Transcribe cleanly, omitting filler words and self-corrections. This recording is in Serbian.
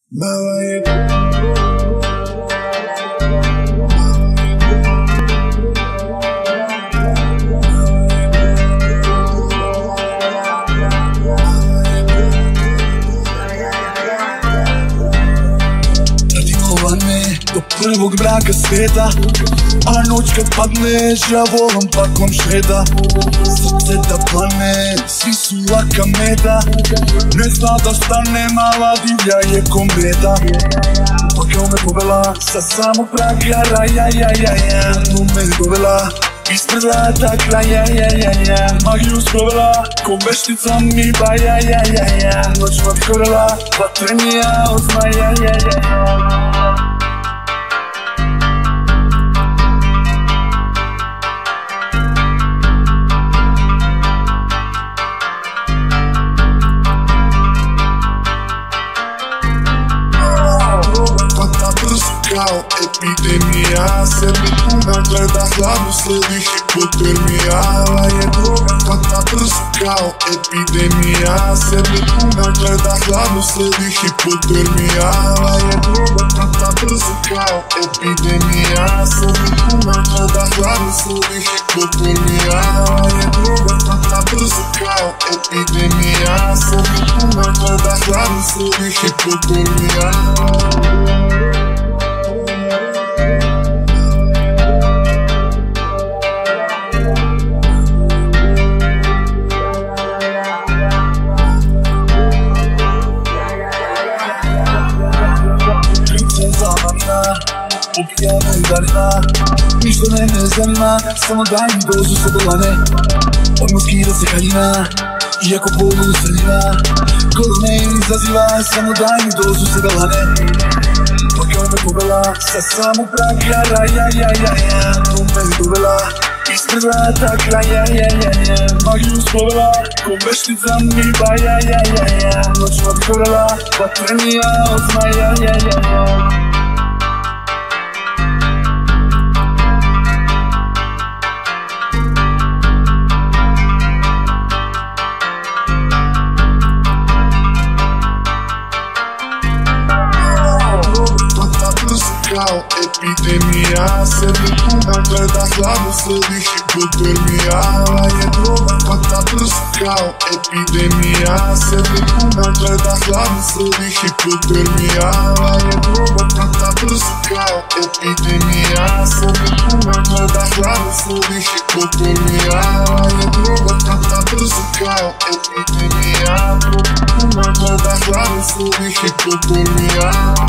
Do prvog braka sveta, a noć kad padneš ja volam pakom šeta. Srce da plane, svi su laka meta, ne zna da stane, mala divlja je kometa. Pa kao me povela sa samog praga raja, tu me dovela ispred vrata kraja, magiju sprovela, ko veštica mi baja, noć otkorela, vatrenija od zmaja. Kao epidemija, sebi puna gleda hladno, sledi hipotermija. Je droga hvata brzo kao epidemija, sebi puna gleda hladno, sledi hipotermija. Je droga hvata brzo kao epidemija, sebi puna gleda hladno, sledi hipotermija. Je droga hvata brzo kao epidemija, sebi puna gleda hladno, sledi hipotermija. Opijana i darina, ništa me ne zanima, samo daj mi dozu sobolane. Odmah skida se haljina, iako polu sredina, kod me izaziva, samo daj mi dozu sobolane. Pa kao me povela sa samog praga raja, tu me dovela ispred vrata kraja, magiju sprovela, ko veštica mi baja, noć otkorela, vatrenija od zmaja. Kao epidemija, sebi puna gleda hladno, sledi hipotermija. Je droga hvata brzo kao epidemija, sebi puna gleda hladno, sledi hipotermija. Je droga hvata brzo kao epidemija, sebi puna gleda hladno, sledi hipotermija. Je droga hvata brzo kao epidemija, puna gleda hladno, sledi hipotermija.